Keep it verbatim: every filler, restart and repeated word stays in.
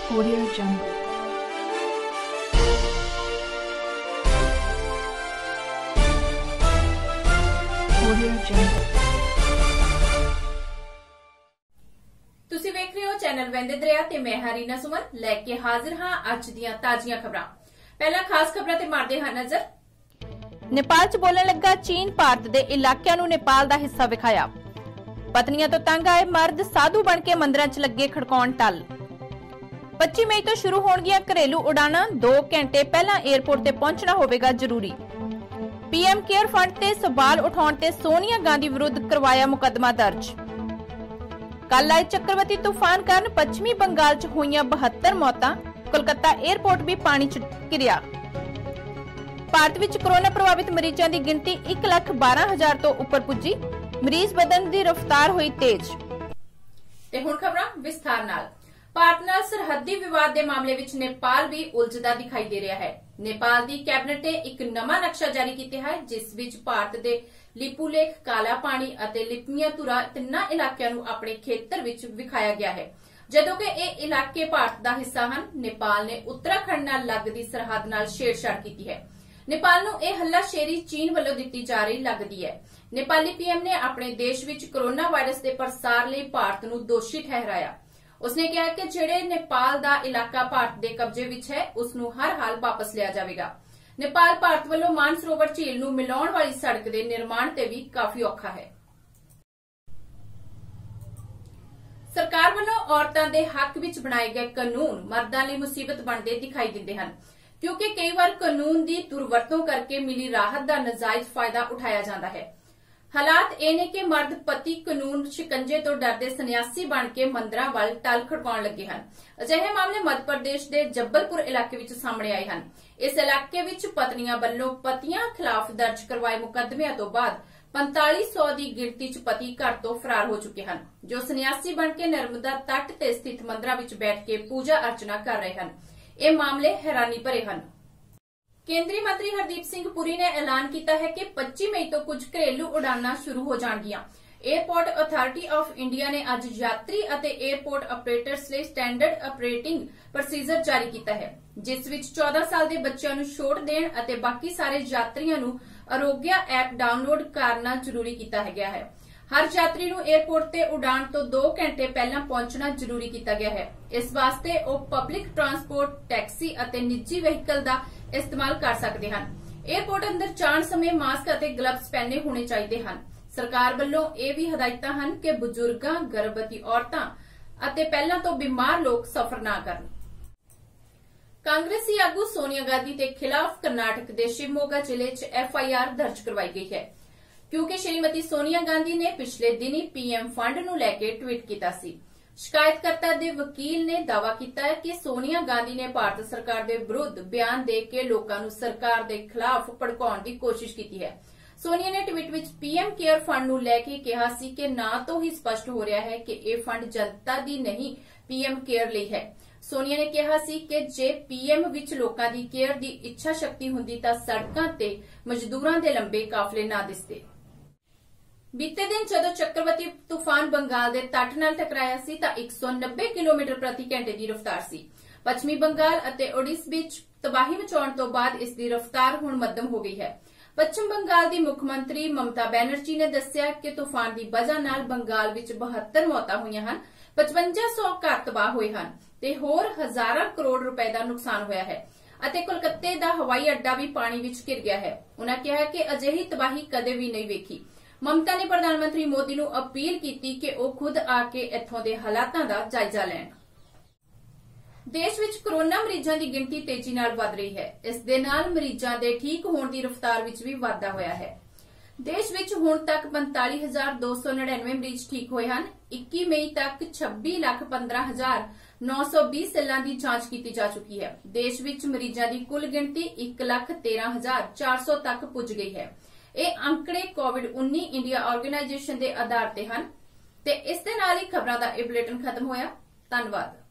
Audio Jungle. Audio Jungle. ਤੁਸੀਂ ਵੇਖ ਰਹੇ ਹੋ ਚੈਨਲ ਵੰਦੇ ਦਰਿਆ ਤੇ ਮੈਂ ਹਰੀਨਾ ਸੁਮਨ ਲੈ ਕੇ ਹਾਜ਼ਰ ਹਾਂ ਅੱਜ ਦੀਆਂ ਤਾਜ਼ੀਆਂ ਖਬਰਾਂ। ਪਹਿਲਾਂ ਖਾਸ ਖਬਰਾਂ ਤੇ ਮਾਰਦੇ ਹਾਂ ਨਜ਼ਰ। नेपाल च बोलने लगा चीन भारत दे इलाकिਆਂ ਨੂੰ नेपाल ਦਾ ਹਿੱਸਾ ਵਿਖਾਇਆ। ਪਤਨੀਆਂ ਤੋਂ ਤੰਗ ਆਏ ਮਰਦ ਸਾਧੂ ਬਣ ਕੇ ਮੰਦਰਾਂ 'ਚ ਲੱਗੇ ਖੜਕਾਉਣ ਟੱਲ। ਪੱਚੀ ਮਈ ਤੋਂ ਸ਼ੁਰੂ ਹੋਣਗੀਆਂ ਘਰੇਲੂ ਉਡਾਣਾਂ ਦੋ ਘੰਟੇ ਪਹਿਲਾਂ 에ਅਰਪੋਰਟ ਤੇ ਪਹੁੰਚਣਾ ਹੋਵੇਗਾ ਜ਼ਰੂਰੀ। ਪੀਐਮ ਕੇਅਰ ਫੰਡ ਤੇ ਸਵਾਲ ਉਠਾਉਣ ਤੇ ਸੋਨੀਆ ਗਾਂਧੀ ਵਿਰੁੱਧ ਕਰਵਾਇਆ ਮੁਕੱਦਮਾ ਦਰਜ। ਕੱਲ ਆਏ ਚੱਕਰਵਤੀ ਤੂਫਾਨ ਕਾਰਨ ਪੱਛਮੀ ਬੰਗਾਲ 'ਚ ਹੋਈਆਂ ਬਹੱਤਰ ਮੌਤਾਂ। ਕੋਲਕਾਤਾ 에ਅਰਪੋਰਟ ਵੀ ਪਾਣੀ 'ਚ ਘਿਰਿਆ। ਭਾਰਤ ਵਿੱਚ ਕੋਰੋਨਾ ਪ੍ਰਭਾਵਿਤ ਮਰੀਜ਼ਾਂ ਦੀ ਗਿਣਤੀ ਇੱਕ ਲੱਖ ਬਾਰਾਂ ਹਜ਼ਾਰ ਤੋਂ ਉੱਪਰ ਪੁੱਜੀ। ਮਰੀਜ਼ ਵਧਣ ਦੀ ਰਫ਼ਤਾਰ ਹੋਈ ਤੇਜ਼। ਤੇ ਹੁਣ ਖਬਰਾਂ ਵਿਸਥਾਰ ਨਾਲ। ਭਾਰਤ ਨਾਲ ਸਰਹੱਦੀ ਵਿਵਾਦ ਦੇ ਮਾਮਲੇ ਵਿੱਚ ਨੇਪਾਲ ਵੀ ਉਲਝਦਾ ਦਿਖਾਈ ਦੇ ਰਿਹਾ ਹੈ। ਨੇਪਾਲ ਦੀ ਕੈਬਨਿਟ ਨੇ ਇੱਕ ਨਵਾਂ ਨਕਸ਼ਾ ਜਾਰੀ ਕੀਤਾ ਹੈ ਜਿਸ ਵਿੱਚ ਭਾਰਤ ਦੇ ਲਿਪੂਲੇਖ, ਕਾਲਾ ਪਾਣੀ ਅਤੇ ਲਿਪਮੀਆਤੁਰਾ ਤਿੰਨਾਂ ਇਲਾਕਿਆਂ ਨੂੰ ਆਪਣੇ ਖੇਤਰ ਵਿੱਚ ਵਿਖਾਇਆ ਗਿਆ ਹੈ। ਜਦੋਂ ਕਿ ਇਹ ਇਲਾਕੇ ਭਾਰਤ ਦਾ ਹਿੱਸਾ ਹਨ, ਨੇਪਾਲ ਨੇ ਉੱਤਰਾਖੰਡ ਨਾਲ ਲੱਗਦੀ ਸਰਹੱਦ ਨਾਲ ਛੇੜਛਾੜ ਕੀਤੀ ਹੈ। ਨੇਪਾਲ ਨੂੰ ਇਹ ਹੱਲਾਸ਼ੇਰੀ ਚੀਨ ਵੱਲੋਂ ਦਿੱਤੀ ਜਾ ਰਹੀ ਲੱਗਦੀ ਹੈ। ਨੇਪਾਲੀ ਪੀਐਮ ਨੇ ਆਪਣੇ ਦੇਸ਼ ਵਿੱਚ ਕੋਰੋਨਾ ਵਾਇਰਸ ਦੇ ਪ੍ਰਸਾਰ ਲਈ ਭਾਰਤ ਨੂੰ ਦੋਸ਼ੀ ਠਹਿਰਾਇਆ। ਉਸਨੇ ਕਿਹਾ ਕਿ ਜਿਹੜੇ ਨੇਪਾਲ ਦਾ ਇਲਾਕਾ ਭਾਰਤ ਦੇ ਕਬਜ਼ੇ ਵਿੱਚ ਹੈ ਉਸ ਨੂੰ ਹਰ ਹਾਲ ਵਾਪਸ ਲਿਆ ਜਾਵੇਗਾ। ਨੇਪਾਲ ਭਾਰਤ ਵੱਲੋਂ ਮਾਨਸਰੋਵਰ ਝੀਲ ਨੂੰ ਮਿਲਾਉਣ ਵਾਲੀ ਸੜਕ ਦੇ ਨਿਰਮਾਣ ਤੇ ਵੀ ਕਾਫੀ ਔਖਾ ਹੈ। ਸਰਕਾਰ ਵੱਲੋਂ ਔਰਤਾਂ ਦੇ ਹੱਕ ਵਿੱਚ ਬਣਾਏ ਗਏ ਕਾਨੂੰਨ ਮਰਦਾਂ ਲਈ ਮੁਸੀਬਤ ਬਣਦੇ ਦਿਖਾਈ ਦਿੰਦੇ ਹਨ ਕਿਉਂਕਿ ਕਈ ਵਾਰ ਕਾਨੂੰਨ ਦੀ ਦੁਰਵਰਤੋਂ ਕਰਕੇ ਮਿਲੀ ਰਾਹਤ ਦਾ ਨਜਾਇਜ਼ ਫਾਇਦਾ ਉਠਾਇਆ ਜਾਂਦਾ ਹੈ। ਹਾਲਾਤ ਇਹ ਨੇ ਕਿ ਮਰਦ ਪਤੀ ਕਾਨੂੰਨ ਸ਼ਿਕੰਜੇ ਤੋਂ ਡਰਦੇ ਸੰਨਿਆਸੀ ਬਣ ਕੇ ਮੰਦਰਾਂ ਵੱਲ ਟੱਲ ਖੜਕਾਉਣ ਲੱਗੇ ਹਨ। ਅਜਿਹੇ ਮਾਮਲੇ ਮੱਧ ਪ੍ਰਦੇਸ਼ ਦੇ ਜੱਬਲਪੁਰ ਇਲਾਕੇ ਵਿੱਚ ਸਾਹਮਣੇ ਆਏ ਹਨ। ਇਸ ਇਲਾਕੇ ਵਿੱਚ ਪਤਨੀਆਂ ਵੱਲੋਂ ਪਤੀਆਂ ਖਿਲਾਫ ਦਰਜ ਕਰਵਾਏ ਮੁਕੱਦਮਿਆਂ ਤੋਂ ਬਾਅਦ ਪੰਤਾਲੀ ਸੌ ਦੀ ਗਿਣਤੀ 'ਚ ਪਤੀ ਘਰ ਤੋਂ ਫਰਾਰ ਹੋ ਚੁੱਕੇ ਹਨ ਜੋ ਸੰਨਿਆਸੀ ਬਣ ਕੇ ਨਰਮਦਾ ਤੱਟ ਤੇ ਸਥਿਤ ਮੰਦਰਾਂ ਵਿੱਚ ਬੈਠ ਕੇ ਪੂਜਾ ਅਰਚਨਾ ਕਰ ਰਹੇ ਹਨ। ਇਹ ਮਾਮਲੇ ਹੈਰਾਨੀ ਭਰੇ ਹਨ। ਕੇਂਦਰੀ ਮੰਤਰੀ ਹਰਦੀਪ ਸਿੰਘ ਪੁਰੀ ਨੇ ਐਲਾਨ ਕੀਤਾ ਹੈ ਕਿ ਪੱਚੀ ਮਈ ਤੋਂ ਕੁਝ ਘਰੇਲੂ ਉਡਾਣਾਂ ਸ਼ੁਰੂ ਹੋ ਜਾਣਗੀਆਂ। 에ਅਰਪੋਰਟ ਅਥਾਰਟੀ ਆਫ ਇੰਡੀਆ ਨੇ ਅੱਜ ਯਾਤਰੀ ਅਤੇ 에ਅਰਪੋਰਟ ਆਪਰੇਟਰਸ ਲਈ ਸਟੈਂਡਰਡ ਆਪਰੇਟਿੰਗ ਪ੍ਰੋਸੀਜਰ ਜਾਰੀ ਕੀਤਾ ਹੈ ਜਿਸ ਵਿੱਚ ਚੌਦਾਂ ਸਾਲ ਦੇ ਬੱਚਿਆਂ ਨੂੰ ਛੋਟ ਦੇਣ ਅਤੇ ਬਾਕੀ ਸਾਰੇ ਯਾਤਰੀਆਂ ਨੂੰ ਆਰੋਗਿਆ ਐਪ ਡਾਊਨਲੋਡ ਕਰਨਾ ਜ਼ਰੂਰੀ ਕੀਤਾ ਗਿਆ ਹੈ। ਹਰ ਯਾਤਰੀ ਨੂੰ 에ਅਰਪੋਰਟ ਤੇ ਉਡਾਣ ਤੋਂ ਦੋ ਘੰਟੇ ਪਹਿਲਾਂ ਪਹੁੰਚਣਾ ਜ਼ਰੂਰੀ ਕੀਤਾ ਗਿਆ ਹੈ। ਇਸ ਵਾਸਤੇ ਉਹ ਪਬਲਿਕ ਟਰਾਂਸਪੋਰਟ, ਟੈਕਸੀ ਅਤੇ ਨਿੱਜੀ ਵਹੀਕਲ ਦਾ ਇਸਤੇਮਾਲ ਕਰ ਸਕਦੇ ਹਨ। 에ਅਰਪੋਰਟ ਅੰਦਰ ਜਾਣ ਸਮੇਂ ਮਾਸਕ ਅਤੇ ਗਲਵਜ਼ ਪਹਿਨੇ ਹੋਣੇ ਚਾਹੀਦੇ ਹਨ। ਸਰਕਾਰ ਵੱਲੋਂ ਇਹ ਵੀ ਹਦਾਇਤਾਂ ਹਨ ਕਿ ਬਜ਼ੁਰਗਾਂ, ਗਰਭਵਤੀ ਔਰਤਾਂ ਅਤੇ ਪਹਿਲਾਂ ਤੋਂ ਬਿਮਾਰ ਲੋਕ ਸਫ਼ਰ ਨਾ ਕਰਨ। ਕਾਂਗਰਸੀ ਆਗੂ ਸੋਨੀਆ ਗਾਂਧੀ ਦੇ ਖਿਲਾਫ ਕਰਨਾਟਕ ਦੇ ਸ਼ਿਵਮੋਗਾ ਜ਼ਿਲ੍ਹੇ 'ਚ ਐਫ ਆਈ ਆਰ ਦਰਜ ਕਰਵਾਈ ਗਈ ਹੈ ਕਿਉਂਕਿ ਸ਼੍ਰੀਮਤੀ ਸੋਨੀਆ ਗਾਂਧੀ ਨੇ ਪਿਛਲੇ ਦਿਨੀ ਪੀਐਮ ਫੰਡ ਨੂੰ ਲੈ ਕੇ ਟਵੀਟ ਕੀਤਾ ਸੀ। ਸ਼ਿਕਾਇਤਕਰਤਾ ਦੇ ਵਕੀਲ ਨੇ ਦਾਅਵਾ ਕੀਤਾ ਹੈ ਕਿ ਸੋਨੀਆ ਗਾਂਧੀ ਨੇ ਭਾਰਤ ਸਰਕਾਰ ਦੇ ਵਿਰੁੱਧ ਬਿਆਨ ਦੇ ਕੇ ਲੋਕਾਂ ਨੂੰ ਸਰਕਾਰ ਦੇ ਖਿਲਾਫ ਭੜਕਾਉਣ ਦੀ ਕੋਸ਼ਿਸ਼ ਕੀਤੀ ਹੈ। ਸੋਨੀਆ ਨੇ ਟਵੀਟ ਵਿੱਚ ਪੀਐਮ ਕੇਅਰ ਫੰਡ ਨੂੰ ਲੈ ਕੇ ਕਿਹਾ ਸੀ ਕਿ ਨਾ ਤੋਂ ਹੀ ਸਪਸ਼ਟ ਹੋ ਰਿਹਾ ਹੈ ਕਿ ਇਹ ਫੰਡ ਜਨਤਾ ਦੀ ਨਹੀਂ ਪੀਐਮ ਕੇਅਰ ਲਈ ਹੈ। ਸੋਨੀਆ ਨੇ ਕਿਹਾ ਸੀ ਕਿ ਜੇ ਪੀਐਮ ਵਿੱਚ ਲੋਕਾਂ ਦੀ ਕੇਅਰ ਦੀ ਇੱਛਾ ਸ਼ਕਤੀ ਹੁੰਦੀ ਤਾਂ ਸੜਕਾਂ ਤੇ ਮਜ਼ਦੂਰਾਂ ਦੇ ਲੰਬੇ ਕਾਫਲੇ ਨਾ ਦਿਸਦੇ। ਬੀਤੇ ਦਿਨ ਜਦੋਂ ਚੱਕਰਵਤੀ ਤੂਫਾਨ ਬੰਗਾਲ ਦੇ ਤੱਟ ਨਾਲ ਟਕਰਾਇਆ ਸੀ ਤਾਂ ਇੱਕ ਸੌ ਨੱਬੇ ਕਿਲੋਮੀਟਰ ਪ੍ਰਤੀ ਘੰਟੇ ਦੀ ਰਫ਼ਤਾਰ ਸੀ। ਪੱਛਮੀ ਬੰਗਾਲ ਅਤੇ ਓਡੀਸ਼ਾ ਵਿੱਚ ਤਬਾਹੀ ਮਚਾਉਣ ਤੋਂ ਬਾਅਦ ਇਸ ਦੀ ਰਫ਼ਤਾਰ ਹੁਣ ਮੱਧਮ ਹੋ ਗਈ ਹੈ। ਪੱਛਮ ਬੰਗਾਲ ਦੀ ਮੁੱਖ ਮੰਤਰੀ ਮਮਤਾ ਬੈਨਰਜੀ ਨੇ ਦੱਸਿਆ ਕਿ ਤੂਫਾਨ ਦੀ ਵਜ੍ਹਾ ਨਾਲ ਬੰਗਾਲ ਵਿੱਚ ਬਹੱਤਰ ਮੌਤਾਂ ਹੋਈਆਂ ਹਨ, ਪਚਵੰਜਾ ਸੌ ਘਰ ਤਬਾਹ ਹੋਏ ਹਨ ਤੇ ਹੋਰ ਹਜ਼ਾਰਾਂ ਕਰੋੜ ਰੁਪਏ ਦਾ ਨੁਕਸਾਨ ਹੋਇਆ ਹੈ ਅਤੇ ਕੋਲਕਾਤੇ ਦਾ ਹਵਾਈ ਅੱਡਾ ਵੀ ਪਾਣੀ ਵਿੱਚ ਘਿਰ ਗਿਆ ਹੈ। ਉਨ੍ਹਾਂ ਕਿਹਾ ਕਿ ਅਜਿਹੀ ਤਬਾਹੀ ਕਦੇ ਵੀ ਨਹੀਂ ਵੇਖੀ। ਮਮਤਾ ਨੇ ਪ੍ਰਧਾਨ ਮੰਤਰੀ ਮੋਦੀ ਨੂੰ ਅਪੀਲ ਕੀਤੀ ਕਿ ਉਹ ਖੁਦ ਆ ਕੇ ਇੱਥੋਂ ਦੇ ਹਾਲਾਤਾਂ ਦਾ ਜਾਇਜ਼ਾ ਲੈਣ। ਦੇਸ਼ ਵਿੱਚ ਕੋਰੋਨਾ ਮਰੀਜ਼ਾਂ ਦੀ ਗਿਣਤੀ ਤੇਜ਼ੀ ਨਾਲ ਵਧ ਰਹੀ ਹੈ। ਇਸ ਦੇ ਨਾਲ ਮਰੀਜ਼ਾਂ ਦੇ ਠੀਕ ਹੋਣ ਦੀ ਰਫ਼ਤਾਰ ਵਿੱਚ ਵੀ ਵਾਧਾ ਹੋਇਆ ਹੈ। ਦੇਸ਼ ਵਿੱਚ ਹੁਣ ਤੱਕ ਪੰਤਾਲੀ ਹਜ਼ਾਰ ਦੋ ਸੌ ਨੜਿਨਵੇਂ ਮਰੀਜ਼ ਠੀਕ ਹੋਏ ਹਨ। ਇੱਕੀ ਮਈ ਤੱਕ ਛੱਬੀ ਲੱਖ ਪੰਦਰਾਂ ਹਜ਼ਾਰ ਨੌ ਸੌ ਵੀਹ ਸੈੱਲਾਂ ਦੀ ਜਾਂਚ ਕੀਤੀ ਜਾ ਚੁੱਕੀ ਹੈ। ਦੇਸ਼ ਵਿੱਚ ਮਰੀਜ਼ਾਂ ਦੀ ਕੁੱਲ ਗਿਣਤੀ ਇੱਕ ਲੱਖ ਤੇਰਾਂ ਹਜ਼ਾਰ ਚਾਰ ਸੌ ਤੱਕ ਪੁੱਜ ਗਈ ਹੈ। ਇਹ ਅੰਕੜੇ ਕੋਵਿਡ ਉੱਨੀ ਇੰਡੀਆ ਆਰਗੇਨਾਈਜੇਸ਼ਨ ਦੇ ਆਧਾਰ ਤੇ ਹਨ ਤੇ ਇਸ ਦੇ ਨਾਲ ਹੀ ਖਬਰਾਂ ਦਾ ਇਹ ਬੁਲੇਟਿਨ ਖਤਮ ਹੋਇਆ। ਧੰਨਵਾਦ।